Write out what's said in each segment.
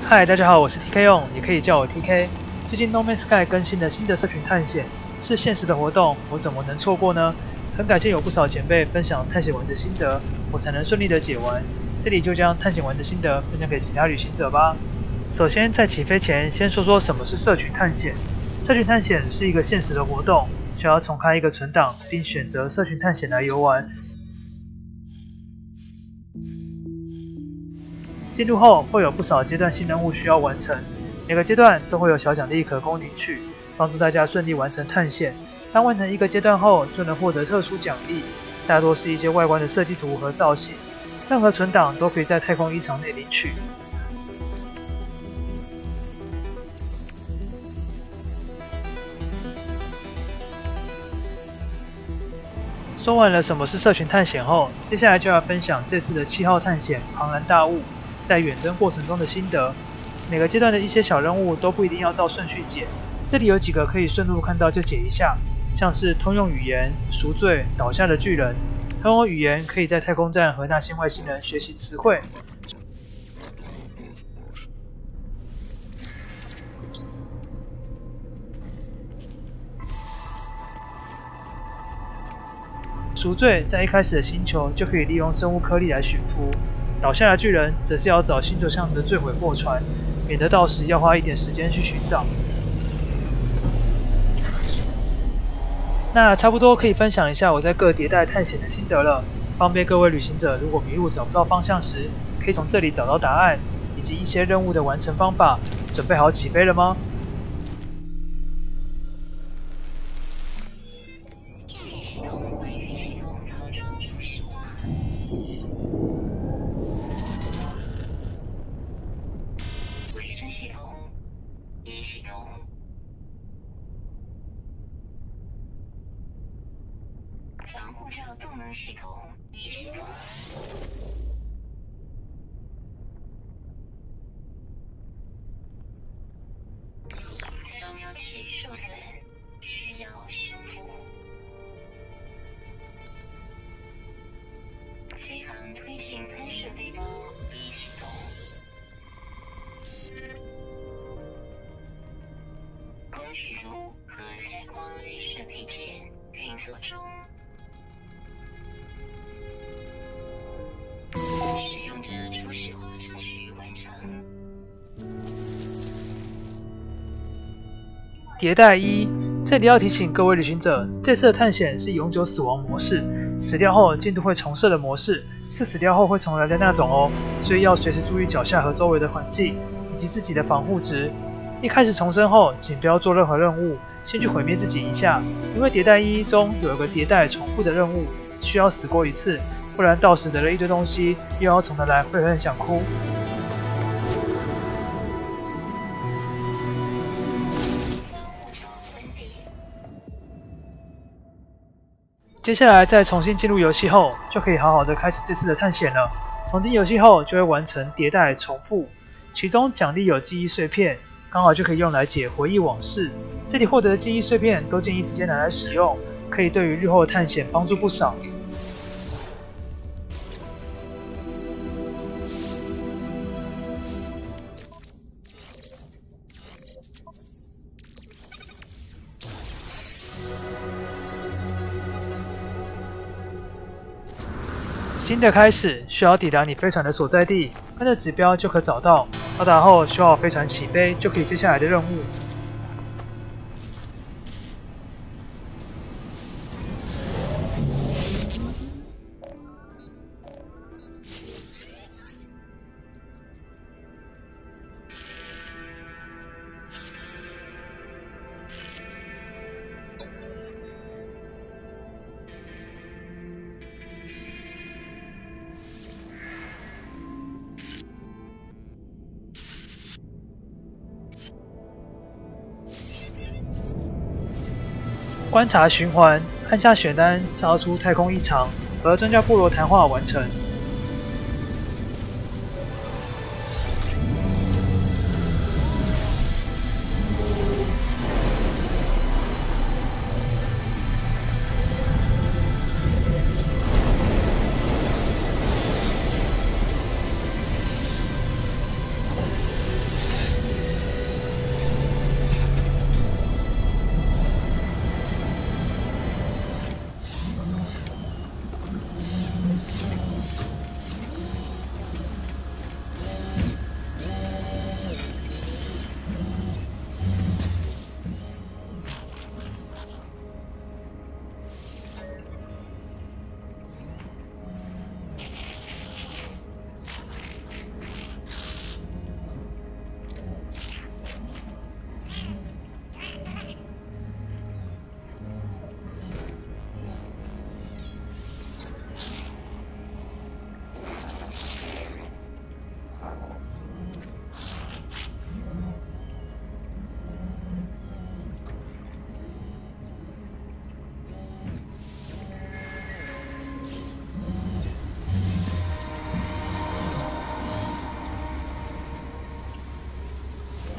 嗨，大家好，我是 TK 用，也可以叫我 TK。最近 No Man's Sky 更新了新的社群探险，是限时的活动，我怎么能错过呢？很感谢有不少前辈分享探险完的心得，我才能顺利的解完。这里就将探险完的心得分享给其他旅行者吧。首先，在起飞前，先说说什么是社群探险。社群探险是一个限时的活动，需要重开一个存档，并选择社群探险来游玩。进入后会有不少阶段性任务需要完成，每个阶段都会有小奖励可供领取，帮助大家顺利完成探险。当完成一个阶段后，就能获得特殊奖励，大多是一些外观的设计图和造型。任何存档都可以在太空衣场内领取。说完了什么是社群探险后，接下来就要分享这次的7号探险庞然大物在远征过程中的心得。每个阶段的一些小任务都不一定要照顺序解，这里有几个可以顺路看到就解一下，像是通用语言、赎罪、倒下的巨人。通用语言可以在太空站和那些外星人学习词汇。赎罪在一开始的星球就可以利用生物颗粒来驯服，倒下的巨人则是要找星球上的坠毁货船，免得到时要花一点时间去寻找。那差不多可以分享一下我在各迭代探险的心得了，方便各位旅行者如果迷路找不到方向时，可以从这里找到答案，以及一些任务的完成方法。准备好起飞了吗？ 防护罩动能系统已启动。扫描器受损，需要修复。飞航推进喷射背包已启动。工具组和采矿镭射配件运作中。使用者初始化程序完成。 迭代1，这里要提醒各位旅行者，这次的探险是永久死亡模式，死掉后进度会重设的模式，是死掉后会重来的那种哦，所以要随时注意脚下和周围的环境，以及自己的防护值。一开始重生后，请不要做任何任务，先去毁灭自己一下，因为迭代1中有一个迭代重复的任务，需要死过一次。不然到时得了一堆东西，又要重的来，会很想哭。接下来在重新进入游戏后，就可以好好的开始这次的探险了。重进游戏后就会完成迭代重复，其中奖励有记忆碎片，刚好就可以用来解回忆往事。这里获得的记忆碎片都建议直接拿来使用，可以对于日后的探险帮助不少。新的开始需要抵达你飞船的所在地，跟着指标就可找到。到达后修好飞船起飞，就可以接下来的任务。观察循环，按下选单，找出太空异常，和专家部落谈话完成。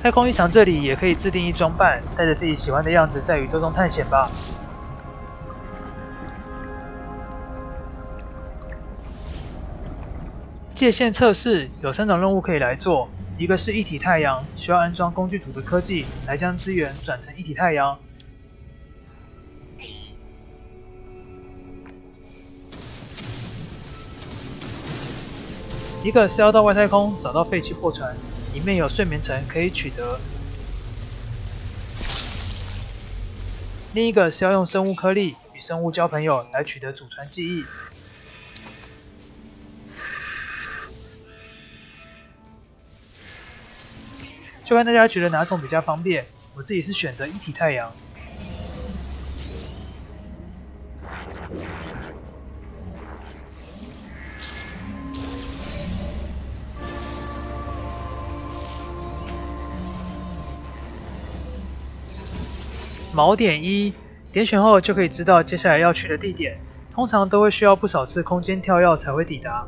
太空浴场这里也可以自定义装扮，带着自己喜欢的样子在宇宙中探险吧。界限测试有3种任务可以来做，一个是一体太阳，需要安装工具组的科技来将资源转成一体太阳。一个是要到外太空找到废弃破船，里面有睡眠层可以取得。另一个是要用生物颗粒与生物交朋友来取得祖传记忆。就看大家觉得哪种比较方便，我自己是选择一体太阳。锚点1，点选后就可以知道接下来要去的地点，通常都会需要不少次空间跳跃才会抵达。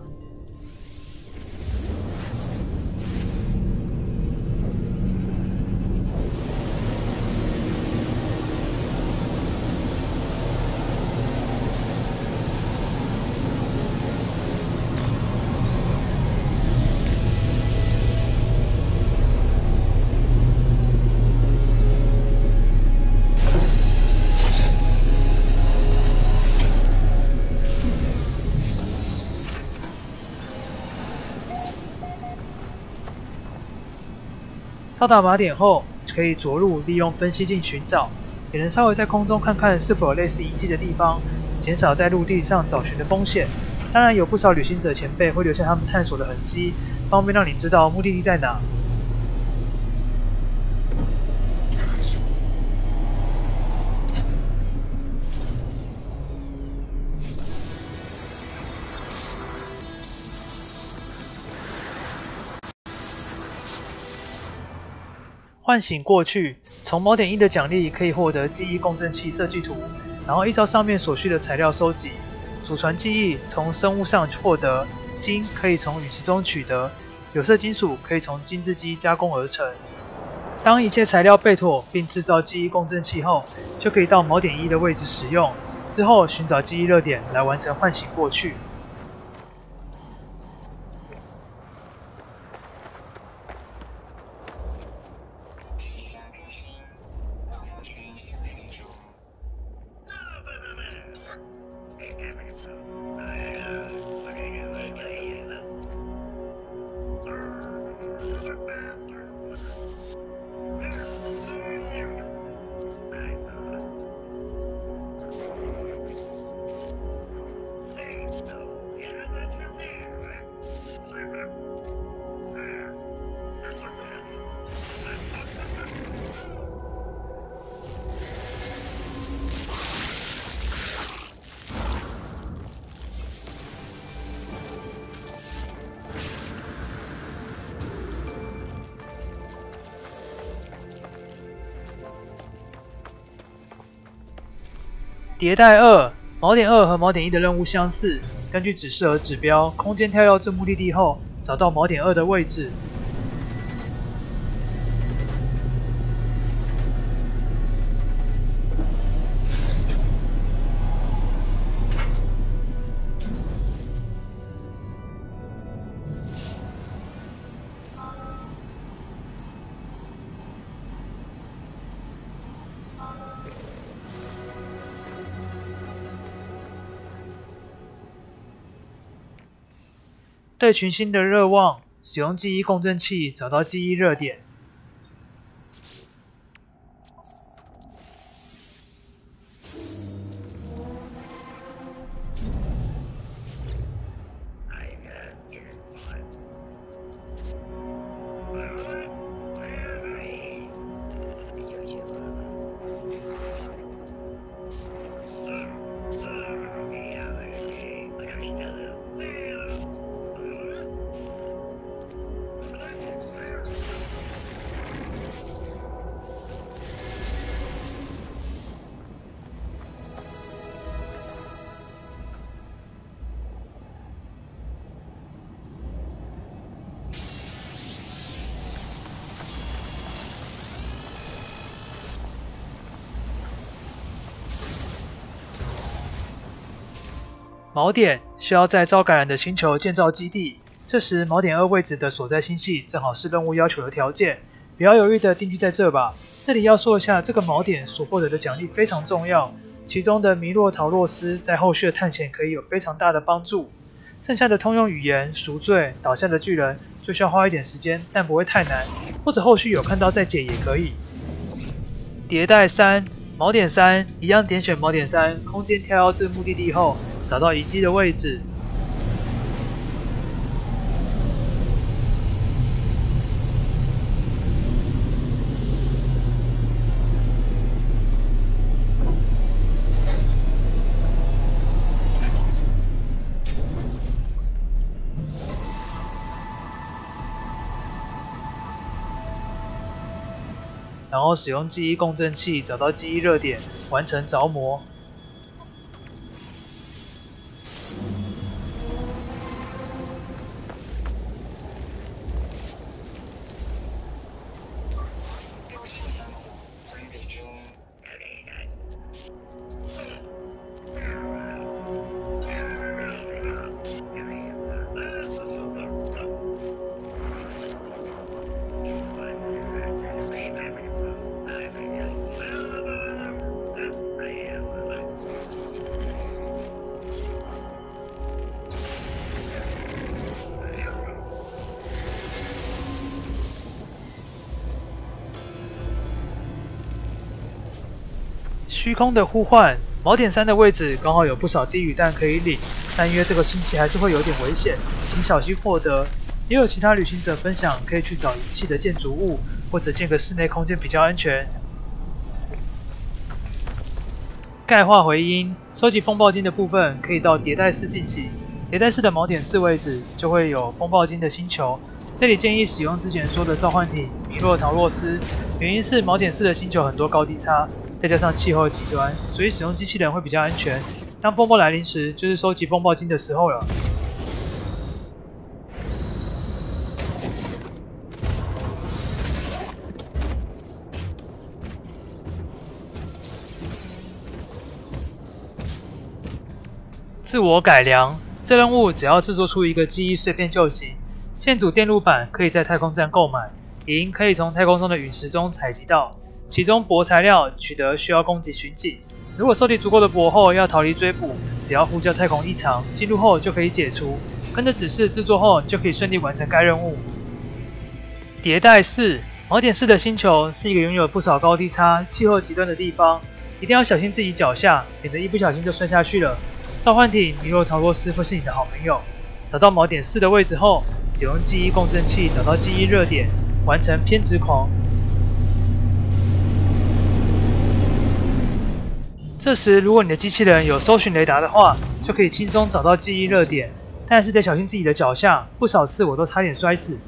到达码点后，可以着陆利用分析镜寻找，也能稍微在空中看看是否有类似遗迹的地方，减少在陆地上找寻的风险。当然，有不少旅行者前辈会留下他们探索的痕迹，方便让你知道目的地在哪。唤醒过去，从锚点1的奖励可以获得记忆共振器设计图，然后依照上面所需的材料收集。祖传记忆从生物上获得，金可以从陨石中取得，有色金属可以从金质机加工而成。当一切材料备妥并制造记忆共振器后，就可以到锚点1的位置使用，之后寻找记忆热点来完成唤醒过去。迭代2，锚点2和锚点1的任务相似，根据指示和指标，空间跳跃至目的地后，找到锚点2的位置。对群星的热望，使用记忆共振器找到记忆热点。 锚点需要在遭感染的星球建造基地，这时锚点2位置的所在星系正好是任务要求的条件，不要犹豫的定居在这吧。这里要说一下，这个锚点所获得的奖励非常重要，其中的弥洛陶洛斯在后续的探险可以有非常大的帮助。剩下的通用语言、赎罪、倒下的巨人就需要花一点时间，但不会太难，或者后续有看到再解也可以。迭代3，锚点3一样点选锚点3，空间跳跃至目的地后，找到遗迹的位置。然后使用记忆共振器找到记忆热点，完成着魔。虚空的呼唤，锚点3的位置刚好有不少地狱弹可以领，但因为这个星期还是会有点危险，请小心获得。也有其他旅行者分享，可以去找遗弃的建筑物，或者建个室内空间比较安全。钙化回音，收集风暴晶的部分可以到迭代4进行。迭代4的锚点4位置就会有风暴晶的星球，这里建议使用之前说的召唤体弥洛陶洛斯，原因是锚点4的星球很多高低差。再加上气候极端，所以使用机器人会比较安全。当风暴来临时，就是收集风暴晶的时候了。自我改良，这任务只要制作出一个记忆碎片就行。现组电路板可以在太空站购买，银可以从太空中的陨石中采集到。其中铂材料取得需要攻击巡警，如果收集足够的铂后要逃离追捕，只要呼叫太空异常，进入后就可以解除，跟着指示制作后就可以顺利完成该任务。迭代4，锚点4的星球是一个拥有不少高低差、气候极端的地方，一定要小心自己脚下，免得一不小心就摔下去了。召唤体弥洛陶洛斯会是你的好朋友。找到锚点4的位置后，使用记忆共振器找到记忆热点，完成偏执狂。这时，如果你的机器人有搜寻雷达的话，就可以轻松找到记忆热点，但是得小心自己的脚下，不少次我都差点摔死。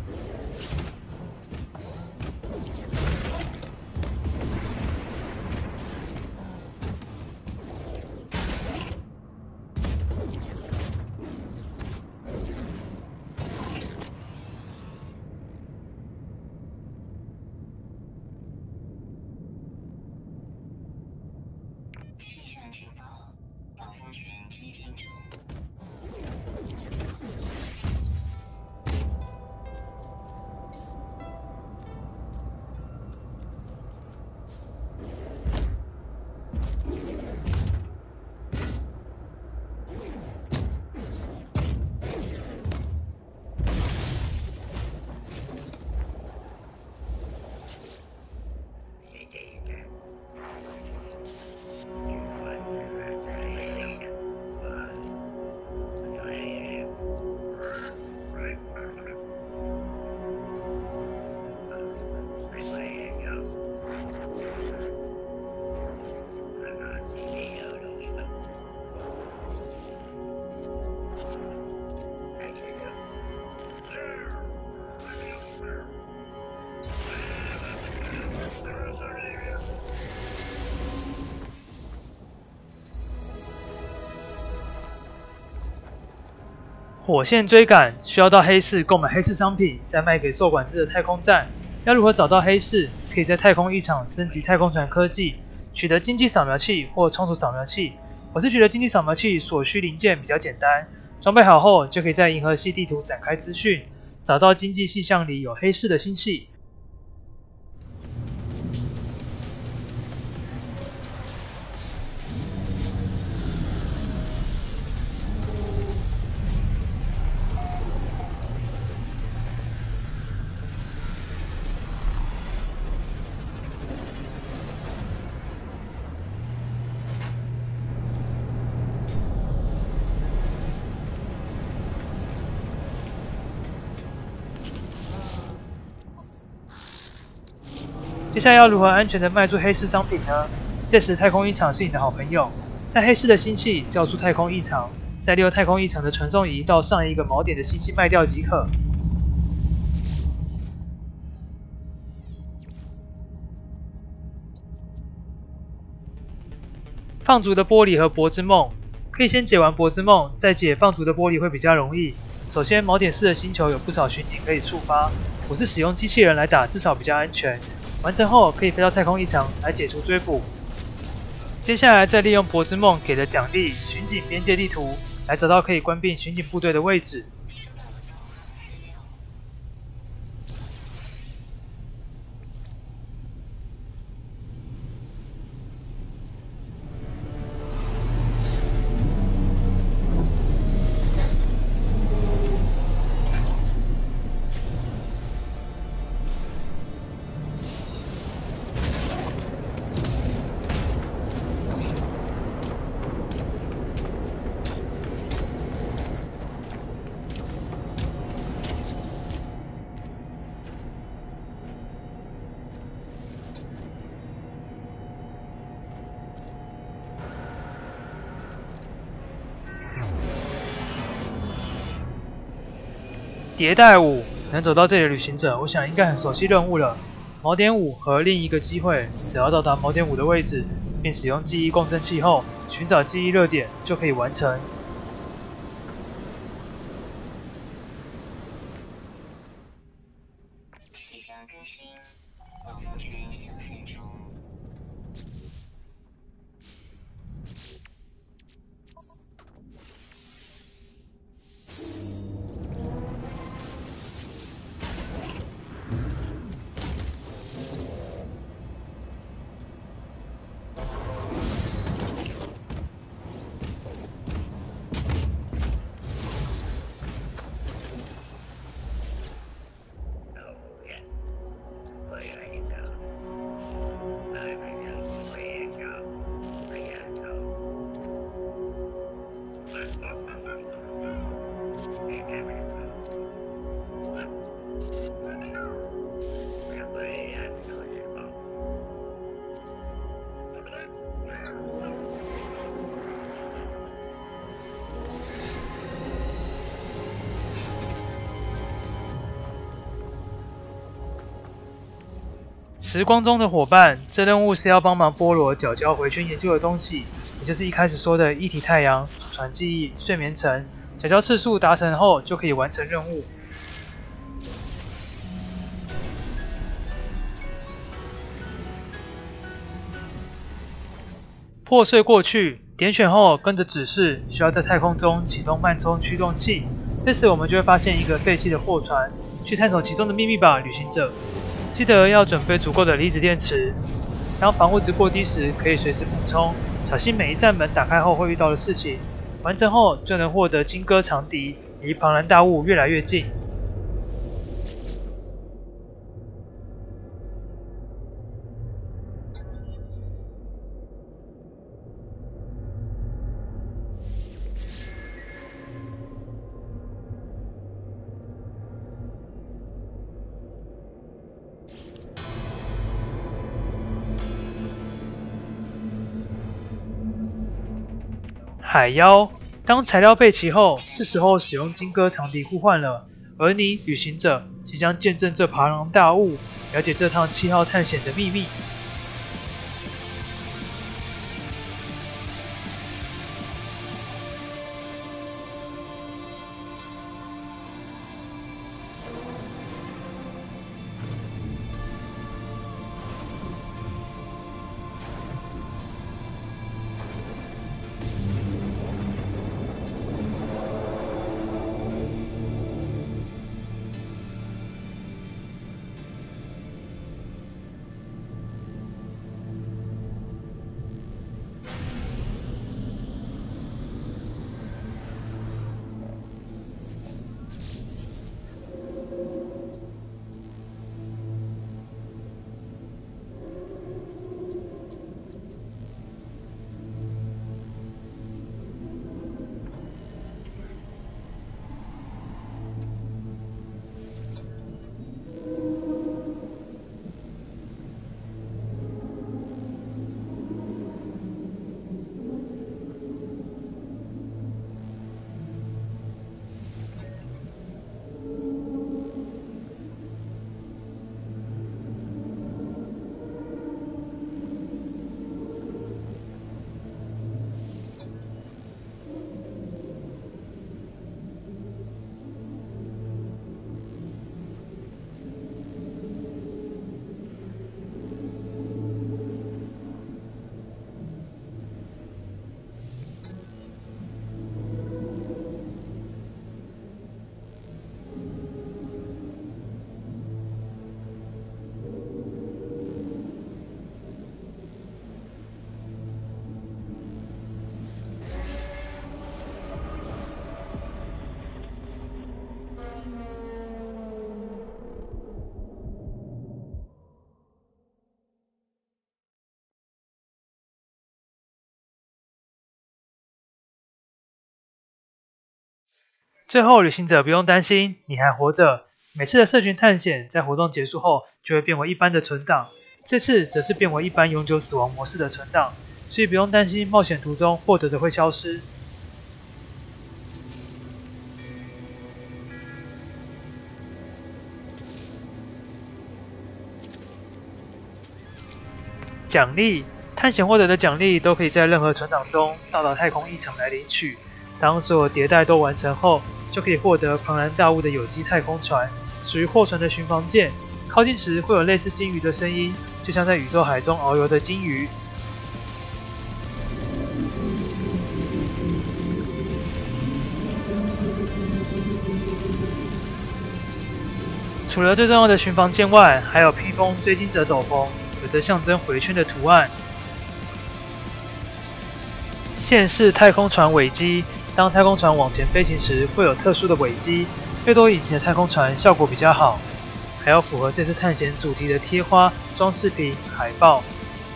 气象情报，暴风圈接近中。 火线追赶需要到黑市购买黑市商品，再卖给受管制的太空站。要如何找到黑市？可以在太空一场升级太空船科技，取得经济扫描器或冲突扫描器， 我是觉得经济扫描器所需零件比较简单，装备好后就可以在银河系地图展开资讯，找到经济系项里有黑市的星系。接下来要如何安全的卖出黑市商品呢？这时太空异常是你的好朋友，在黑市的星系叫出太空异常，再利用太空异常的传送仪到上一个锚点的星系卖掉即可。放逐的玻璃和柏之梦，可以先解完柏之梦，再解放逐的玻璃会比较容易。首先，锚点4的星球有不少巡警可以触发，我是使用机器人来打，至少比较安全。完成后可以飞到太空异常来解除追捕。接下来再利用柏之梦给的奖励巡警边界地图来找到可以关闭巡警部队的位置。迭代5能走到这里的旅行者，我想应该很熟悉任务了。锚点5和另一个机会，只要到达锚点5的位置，并使用记忆共振器后，寻找记忆热点就可以完成。 气象更新，暴风圈消散中。 时光中的伙伴，这任务是要帮忙菠萝角胶回圈研究的东西，也就是一开始说的一体太阳、祖传记忆、睡眠层。角胶次数达成后，就可以完成任务。破碎过去，点选后跟着指示，需要在太空中启动慢充驱动器。这时我们就会发现一个废弃的货船，去探索其中的秘密吧，旅行者。记得要准备足够的离子电池，当防护值过低时，可以随时补充。小心每一扇门打开后会遇到的事情。完成后就能获得金戈长笛，离庞然大物越来越近。海妖，当材料备齐后，是时候使用金戈长笛互换了。而你，旅行者，即将见证这庞然大物，了解这趟7号探险的秘密。 最后，旅行者不用担心，你还活着。每次的社群探险在活动结束后就会变为一般的存档，这次则是变为一般永久死亡模式的存档，所以不用担心冒险途中获得的会消失。奖励，探险获得的奖励都可以在任何存档中到达太空1层来领取。当所有迭代都完成后，就可以获得庞然大物的有机太空船，属于货船的巡防舰。靠近时会有类似鲸鱼的声音，就像在宇宙海中遨游的鲸鱼。除了最重要的巡防舰外，还有披风追鲸者斗篷，有着象征回圈的图案。线式太空船尾机，当太空船往前飞行时，会有特殊的尾机，越多引擎的太空船效果比较好。还有符合这次探险主题的贴花、装饰品、海报。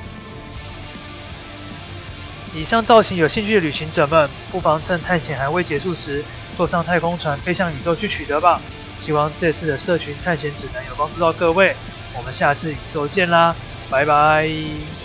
以上造型有兴趣的旅行者们，不妨趁探险还未结束时，坐上太空船飞向宇宙去取得吧。希望这次的社群探险指南有帮助到各位，我们下次宇宙见啦，拜拜。